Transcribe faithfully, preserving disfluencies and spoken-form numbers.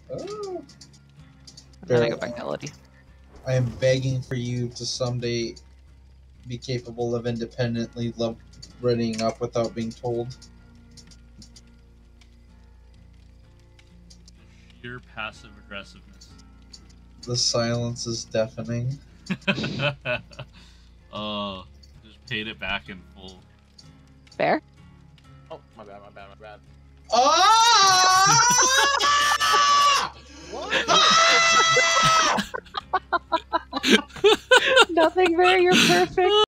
Oh. And then I go back to Elodie. I am begging for you to someday be capable of independently love readying up without being told. Sheer passive aggressiveness. The silence is deafening. Oh, just paid it back in full. Fair? Oh, my bad, my bad, my bad. Ah! What? Nothing there, you're perfect.